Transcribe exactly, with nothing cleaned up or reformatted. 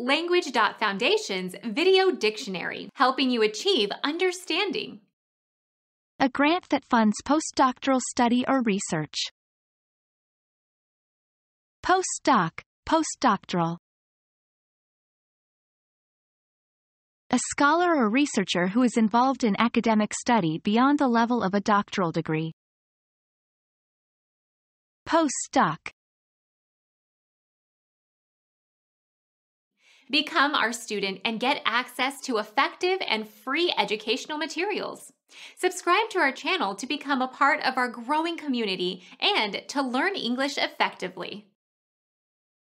Language.Foundation's Video Dictionary, helping you achieve understanding. A grant that funds postdoctoral study or research. Postdoc, postdoctoral. A scholar or researcher who is involved in academic study beyond the level of a doctoral degree. Postdoc. Become our student and get access to effective and free educational materials. Subscribe to our channel to become a part of our growing community and to learn English effectively.